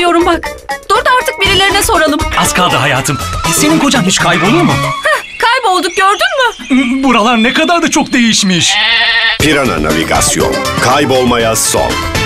bilmiyorum bak. Dur da artık birilerine soralım. Az kaldı hayatım. Senin kocan hiç kaybolur mu? Kaybolduk, gördün mü? Buralar ne kadar da çok değişmiş. Pirana Navigasyon. Kaybolmaya son.